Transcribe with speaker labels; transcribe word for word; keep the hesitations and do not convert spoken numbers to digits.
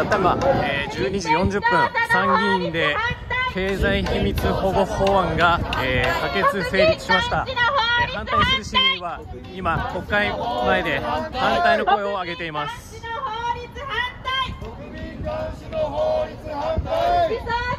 Speaker 1: った今、えー、じゅうにじよんじゅっぷん、参議院で経済秘密保護法案が、えー、可決成立しました。えー、反対する市民は今、国会前で反対の声を上げています。
Speaker 2: 国民男子の法律反対。